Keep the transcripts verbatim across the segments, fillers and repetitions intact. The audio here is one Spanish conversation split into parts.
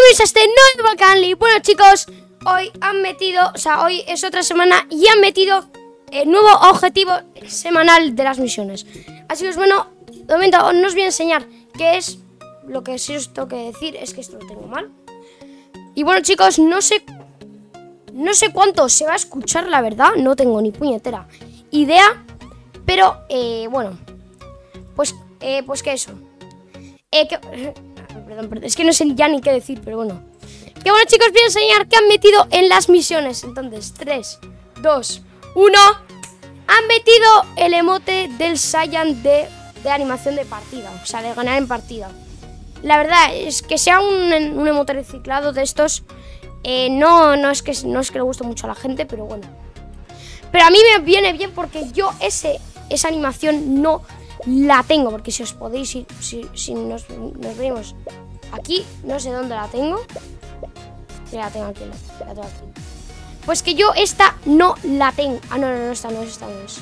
bienvenidos a este nuevo canal. Y bueno, chicos, hoy han metido, o sea, hoy es otra semana y han metido el nuevo objetivo semanal de las misiones. Así que, bueno, de momento no os voy a enseñar qué es. Lo que sí os tengo que decir es que esto lo tengo mal. Y bueno, chicos, no sé No sé cuánto se va a escuchar, la verdad. No tengo ni puñetera idea. Pero, eh, bueno, Pues, eh, pues que eso eh, que, perdón, perdón, es que no sé ya ni qué decir, pero bueno. Que bueno, chicos, voy a enseñar qué han metido en las misiones. Entonces, tres, dos, uno. Han metido el emote del Saiyan de, de animación de partida. O sea, de ganar en partida. La verdad es que sea un, un emote reciclado de estos, eh, no, no, es que, no es que le guste mucho a la gente, pero bueno. Pero a mí me viene bien porque yo ese, esa animación no la tengo. Porque si os podéis ir, si, si nos, nos venimos aquí, no sé dónde la tengo. Ya la tengo aquí, la, la tengo aquí. Pues que yo esta no la tengo. Ah, no, no, no, esta no es, esta no es.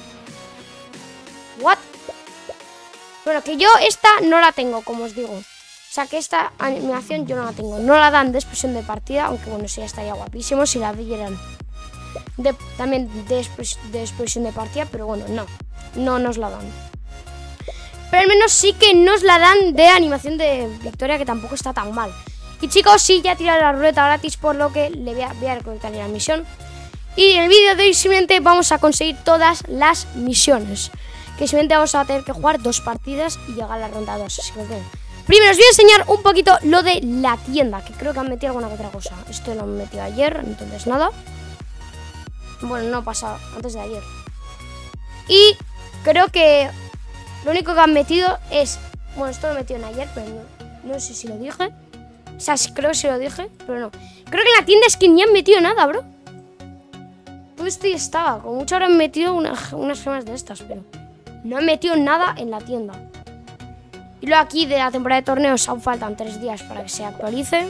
What? Bueno, que yo esta no la tengo, como os digo. O sea, que esta animación yo no la tengo. No la dan de expresión de partida, aunque bueno, sí, estaría guapísimo si la dieran de, también de, expres, de expresión de partida, pero bueno, no. No nos la dan. Pero al menos sí que nos la dan de animación de victoria, que tampoco está tan mal. Y chicos, sí, ya tiré la ruleta gratis, por lo que le voy a, voy a recolectar la misión. Y en el vídeo de hoy simplemente vamos a conseguir todas las misiones. Que simplemente vamos a tener que jugar dos partidas y llegar a la ronda dos. Así que bueno. Primero os voy a enseñar un poquito lo de la tienda, que creo que han metido alguna que otra cosa. Esto lo han metido ayer, entonces nada. Bueno, no pasa, antes de ayer. Y creo que lo único que han metido es... Bueno, esto lo metieron ayer, pero no, no sé si lo dije. O sea, creo que sí lo dije, pero no. Creo que en la tienda es que ni han metido nada, bro. Todo esto ya estaba. Como mucho habrán metido una, unas gemas de estas, pero no han metido nada en la tienda. Y luego aquí de la temporada de torneos aún faltan tres días para que se actualice.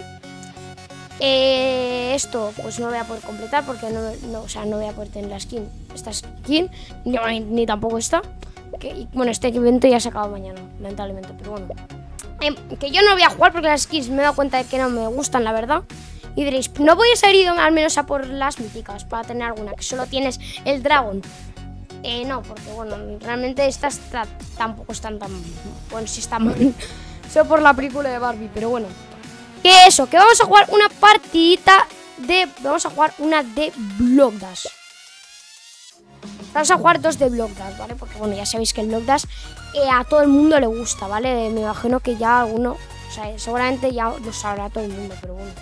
Eh, esto pues no lo voy a poder completar porque no, no, o sea, no voy a poder tener la skin. Esta skin, ni, ni tampoco esta. Que, y, bueno, este evento ya se acaba mañana, lamentablemente, pero bueno. Eh, que yo no voy a jugar porque las skins me he dado cuenta de que no me gustan, la verdad. Y diréis, no podéis haber ido al menos a por las míticas para tener alguna, que solo tienes el dragón. Eh, no, porque bueno, realmente estas tampoco están tan... Bueno, sí están mal. Solo por la película de Barbie, pero bueno. Que eso, que vamos a jugar una partidita de... Vamos a jugar una de Block Dash. Vamos a jugar dos de Block Dash, ¿vale? Porque bueno, ya sabéis que el Block Dash eh, a todo el mundo le gusta, ¿vale? Me imagino que ya alguno... O sea, seguramente ya lo sabrá todo el mundo, pero bueno.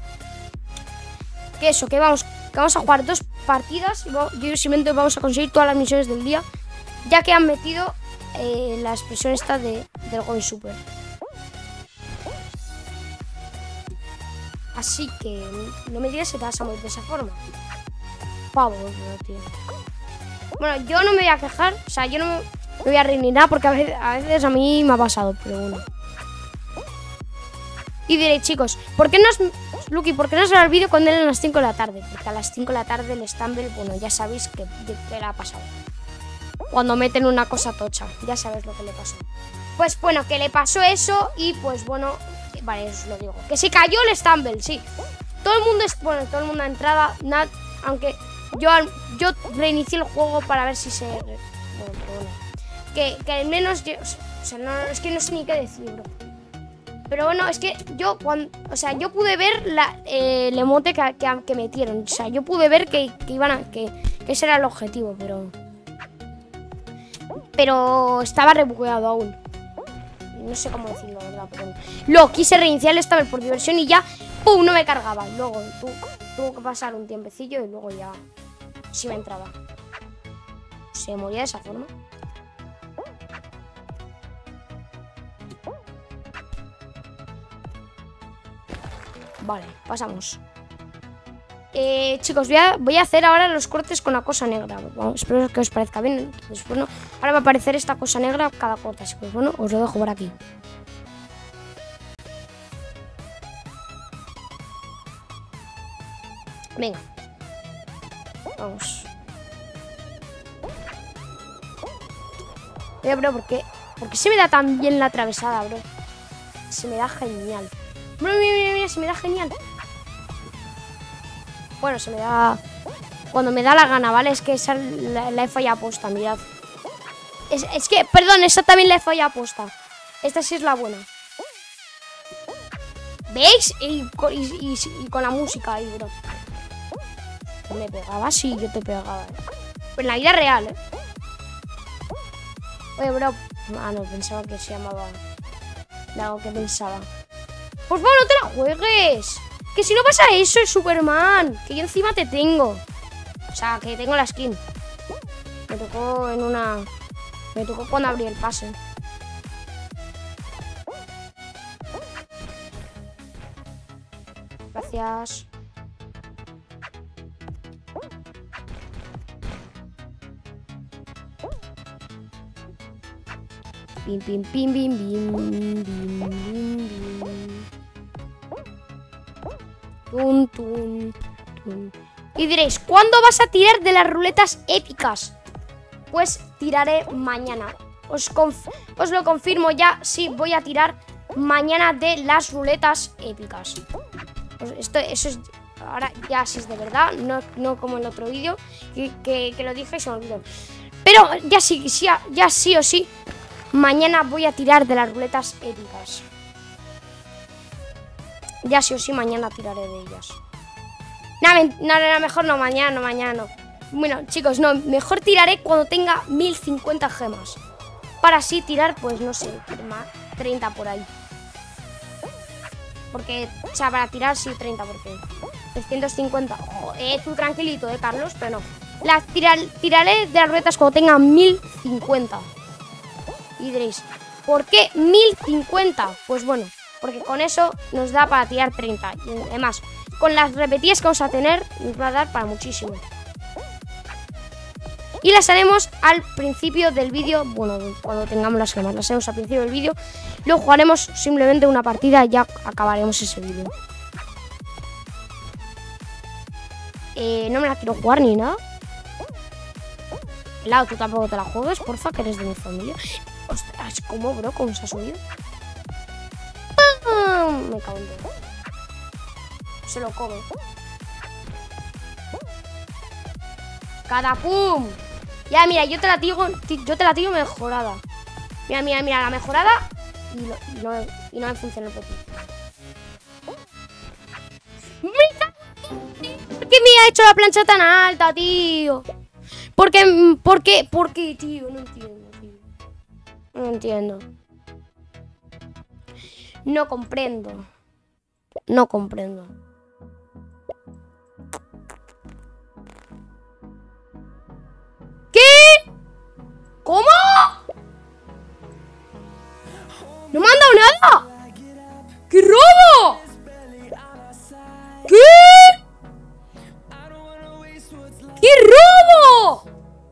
Que eso, que vamos, que vamos a jugar dos partidas y yo simplemente vamos a conseguir todas las misiones del día, ya que han metido eh, la expresión esta de, del Going Super. Así que no me digas que te vas a morir de esa forma. Pavo, tío. Bueno, yo no me voy a quejar, o sea, yo no me, me voy a reír ni nada porque a veces, a veces a mí me ha pasado, pero bueno. Y diréis, chicos, ¿por qué no os... Lucky, ¿por qué no os va el vídeo cuando eran las cinco de la tarde? Porque a las cinco de la tarde el Stumble, bueno, ya sabéis que, que le ha pasado. Cuando meten una cosa tocha, ya sabéis lo que le pasó. Pues bueno, que le pasó eso y pues bueno, vale, os lo digo. Que se cayó el Stumble, sí. Todo el mundo, es, bueno, todo el mundo ha entrado, nada, aunque yo, yo reinicié el juego para ver si se... Bueno, pero bueno. Que, que al menos, yo, o sea, no, es que no sé ni qué decir, bro. Pero bueno, es que yo cuando, o sea, yo pude ver la, eh, el emote que, que, que metieron. O sea, yo pude ver que, que iban a, que, que ese era el objetivo, pero... Pero estaba rebugueado aún. No sé cómo decirlo, la verdad, pero... Luego quise reiniciar el Stumble por diversión y ya, ¡pum!, no me cargaba. Luego tu, tuvo que pasar un tiempecillo y luego ya sí me entraba. Se moría de esa forma. Vale, pasamos. Eh, chicos, voy a, voy a hacer ahora los cortes con la cosa negra. Bueno, espero que os parezca bien. Pues bueno, ahora va a aparecer esta cosa negra cada corte. Así que pues bueno, os lo dejo por aquí. Venga. Vamos. Oye, bro, ¿por qué? ¿Por qué se me da tan bien la atravesada, bro? Se me da genial. Mira, mira, mira. mira, se me da genial. Bueno, se me da... Cuando me da la gana, ¿vale? Es que esa la, la he fallado aposta, mirad. Es, es que, perdón, esta también la he fallado aposta. Esta sí es la buena. ¿Veis? Y, y, y, y con la música ahí, bro. ¿Me pegaba? Sí, yo te pegaba. Pero en la vida real, ¿eh? Oye, bro. Ah, no, pensaba que se llamaba... De algo que pensaba. Por favor, no te la juegues. Que si no pasa eso, es Superman. Que yo encima te tengo. O sea, que tengo la skin. Me tocó en una... Me tocó cuando abrí el pase. Gracias. Pim, pim, pim, pim, pim, pim, pim, pim. Tun, tun, tun. Y diréis, ¿cuándo vas a tirar de las ruletas épicas? Pues tiraré mañana. Os, os lo confirmo ya. Sí, voy a tirar mañana de las ruletas épicas. Pues esto, eso es... Ahora ya sí es de verdad. No, no como en el otro vídeo que, que, que lo dije y se me olvidó. Pero ya sí, sí, ya sí o sí. Mañana voy a tirar de las ruletas épicas. Ya sí o sí, mañana tiraré de ellas. No, no, no, mejor no, mañana no, mañana no. Bueno, chicos, no, mejor tiraré cuando tenga mil cincuenta gemas. Para así tirar, pues no sé, treinta por ahí. Porque, o sea, para tirar sí, treinta, porque trescientos cincuenta. Oh, eh, tú tranquilito, eh, Carlos, pero no. Las tirar, tiraré de las ruletas cuando tenga mil cincuenta. Y diréis, ¿por qué mil cincuenta? Pues bueno, porque con eso nos da para tirar treinta. Y además, con las repetidas que vamos a tener, nos va a dar para muchísimo. Y las haremos al principio del vídeo. Bueno, cuando tengamos las gemas, las haremos al principio del vídeo. Luego jugaremos simplemente una partida y ya acabaremos ese vídeo. Eh, no me la quiero jugar ni nada. Lau, tú tampoco te la juegues, porfa, que eres de mi familia. Ostras, ¿cómo, bro? ¿Cómo se ha subido? Ah, me cago en todo. Se lo come. ¡Catapum! Ya, mira, yo te la digo, yo te la digo mejorada. Mira, mira, mira, la mejorada. Y, lo, y, no, y no me funciona el petit. ¿Por qué me ha hecho la plancha tan alta, tío? ¿Por qué? ¿Por qué? ¿Por qué, tío? No entiendo, tío. No entiendo. No comprendo. No comprendo. ¿Qué? ¿Cómo? ¡No me han dado nada! ¡Qué robo! ¿Qué? ¡Qué robo!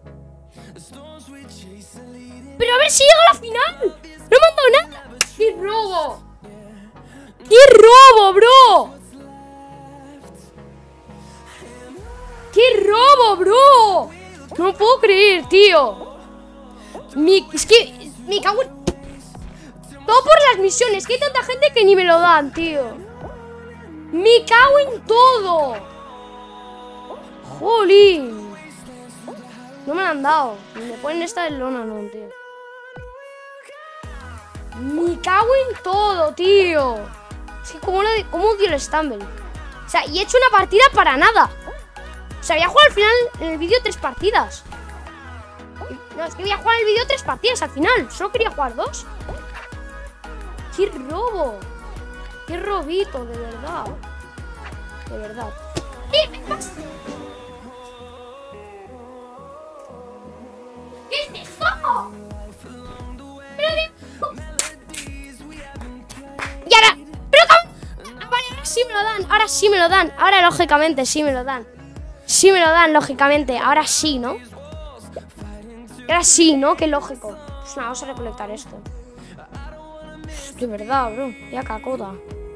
Pero a ver si llega a la final. No me han dado nada. ¡Qué robo! ¡Qué robo, bro! ¡Qué robo, bro! No lo puedo creer, tío. Mi, es que me cago en... Todo por las misiones. Que hay tanta gente que ni me lo dan, tío. Me cago en todo. Jolín. No me lo han dado. Me ponen esta de lona, no, tío. Me cago en todo, tío. Es que como, de, como odio el Stumble. O sea, y he hecho una partida para nada. O sea, voy a jugar al final en el vídeo tres partidas. No, es que voy a jugar en el vídeo tres partidas al final. Solo quería jugar dos. ¡Qué robo! ¡Qué robito, de verdad! De verdad. ¿Qué me pasa? ¿Qué es esto? Pero de... Y ahora... Pero cómo... Vale, ahora sí me lo dan. Ahora sí me lo dan. Ahora lógicamente sí me lo dan. Sí me lo dan, lógicamente. Ahora sí, ¿no? Ahora sí, ¿no? Qué lógico. Pues nada, vamos a recolectar esto. De verdad, bro. Ya cacota.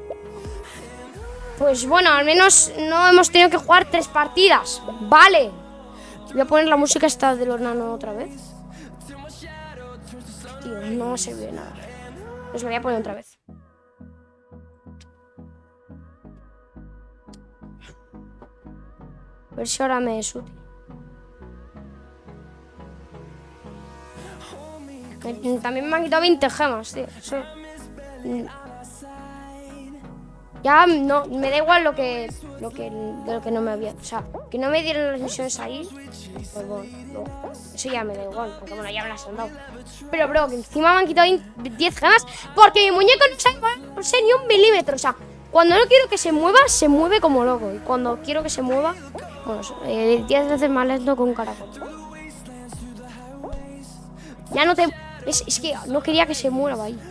Pues bueno, al menos no hemos tenido que jugar tres partidas. Vale. Voy a poner la música esta de los nano otra vez. Tío, no se ve nada. Pues me voy a poner otra vez. A ver si ahora me es útil. Me, también me han quitado veinte gemas, tío. Eso, ya no, me da igual lo que, lo que, de lo que no me había... O sea, que no me dieron las misiones ahí. Pues bueno, no, eso ya me da igual, porque bueno, ya me las han dado. Pero bro, que encima me han quitado diez gemas porque mi muñeco no sabe moverse ni un milímetro. O sea, cuando no quiero que se mueva, se mueve como loco. Y cuando quiero que se mueva, bueno, eh, diez veces más lento que un caracol. Ya no te... Es, es que no quería que se mueva ahí.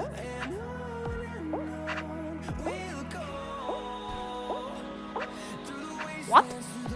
What?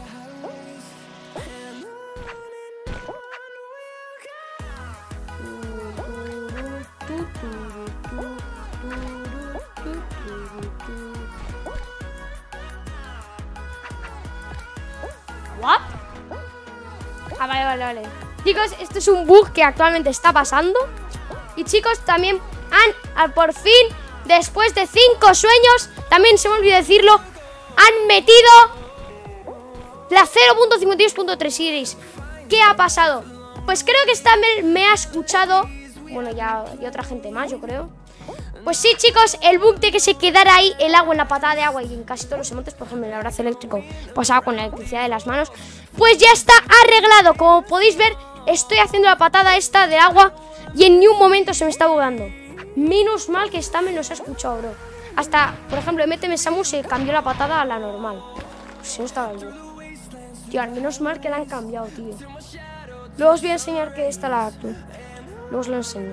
What? Ah, vale, vale, vale. Chicos, esto es un bug que actualmente está pasando. Y chicos, también han, por fin, después de cinco sueños, también se me olvidó decirlo, han metido la cero punto cincuenta y dos punto tres series. ¿Qué ha pasado? Pues creo que esta me, me ha escuchado. Bueno, ya y otra gente más, yo creo. Pues sí, chicos, el bug de que se quedara ahí el agua en la patada de agua y en casi todos los emotes, por ejemplo, en el abrazo eléctrico pasaba con la electricidad de las manos, pues ya está arreglado. Como podéis ver, estoy haciendo la patada esta de agua y en ni un momento se me está bugando. Menos mal que esta me nos ha escuchado, bro. Hasta, por ejemplo, en M T M Samus se cambió la patada a la normal. Pues si no estaba yo. Tío, al menos mal que la han cambiado, tío. Luego os voy a enseñar que esta la actúo. Luego os lo enseño.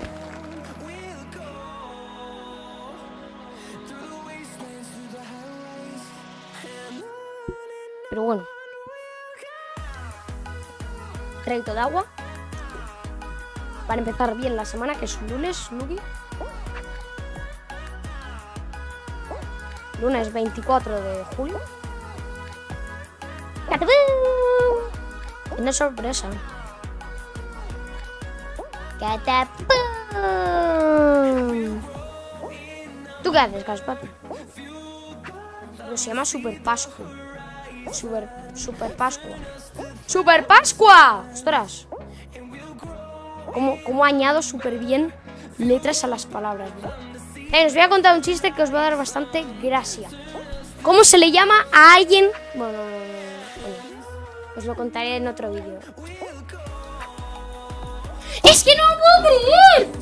Pero bueno. Crédito de agua. Para empezar bien la semana, que es lunes, Lugi. Lunes veinticuatro de julio. Una sorpresa. ¿Tú qué haces, Gaspar? Se llama Super Pascua. Super, Super Pascua. ¡Super Pascua! ¡Ostras! Cómo, cómo añado súper bien letras a las palabras, bro. Eh, os voy a contar un chiste que os va a dar bastante gracia. ¿Cómo se le llama a alguien? Bueno, bueno, os lo contaré en otro vídeo. ¡Es que no lo puedo creer!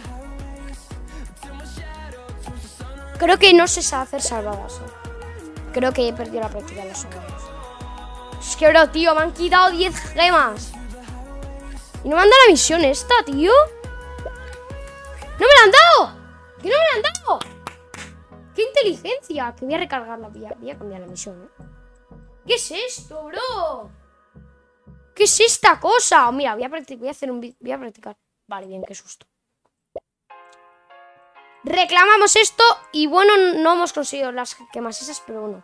Creo que no sé hacer salvadas. ¿eh? Creo que he perdido la práctica de las salvadas. Es que, bro, tío, me han quitado diez gemas. Y no me han dado la misión esta, tío. ¡No me la han dado! ¡Que no me la han dado! ¡Qué inteligencia! Que voy a recargarla. Voy a, voy a cambiar la misión, ¿eh? ¿Qué es esto, bro? ¿Qué es esta cosa? Mira, voy a practicar. Voy a hacer un vídeo. Voy a practicar. Vale, bien, qué susto. Reclamamos esto. Y bueno, no hemos conseguido las quemas esas, pero bueno.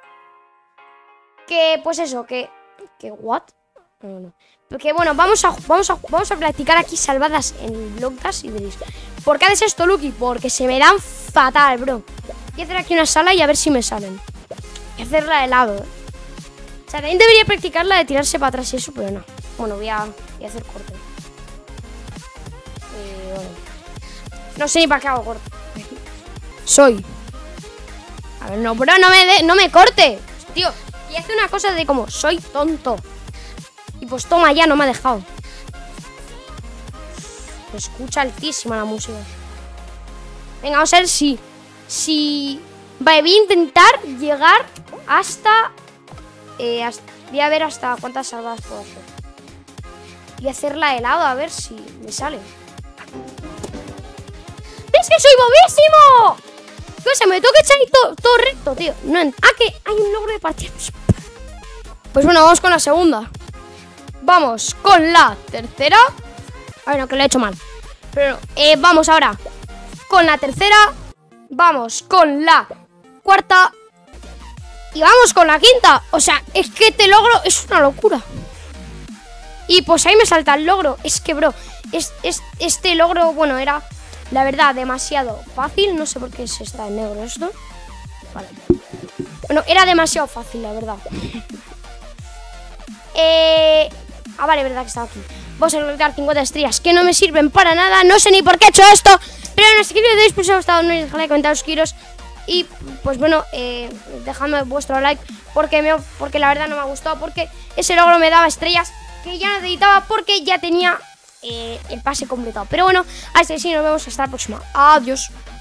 Que, pues eso, que... Que, ¿what? No, no. Porque bueno, vamos a, vamos a, vamos a practicar aquí salvadas en Blockdash y veréis. ¿Por qué haces esto, Lucky? Porque se me dan fatal, bro. Voy a hacer aquí una sala y a ver si me salen. Voy a hacerla de lado, ¿eh? O sea, también debería practicar la de tirarse para atrás y eso, pero no. Bueno, voy a, voy a hacer corte. Eh, bueno. No sé ni para qué hago corte. Soy. A ver, no, bro, no me, de, no me corte. Tío, y hace una cosa de como, soy tonto. Y pues toma ya, no me ha dejado. Se escucha altísima la música. Venga, vamos a ver si... Si... Vale, voy a intentar llegar hasta... Eh, hasta voy a ver hasta cuántas salvadas puedo hacer. Y hacerla de lado, a ver si me sale. ¡Es que soy bobísimo! ¿Qué pasa? Me tengo que echar ahí todo, todo recto, tío. No, ah, que hay un logro de partida. Pues bueno, vamos con la segunda. Vamos con la tercera. Bueno, que lo he hecho mal. Pero eh, vamos ahora con la tercera. Vamos con la cuarta. Y vamos con la quinta. O sea, es que este logro es una locura. Y pues ahí me salta el logro. Es que, bro, es, es, este logro, bueno, era, la verdad, demasiado fácil. No sé por qué se está en negro esto. Vale. Bueno, era demasiado fácil, la verdad. Eh... Ah, vale, verdad que estaba aquí. Vamos a recolectar cincuenta estrellas que no me sirven para nada. No sé ni por qué he hecho esto. Pero no sé qué os habéis, pues si os ha gustado, no olvidéis dejar comentar os quiero. Y pues bueno, eh, dejadme vuestro like porque, me, porque la verdad no me ha gustado. Porque ese logro me daba estrellas que ya necesitaba porque ya tenía eh, el pase completado. Pero bueno, hasta que sí, nos vemos hasta la próxima. Adiós.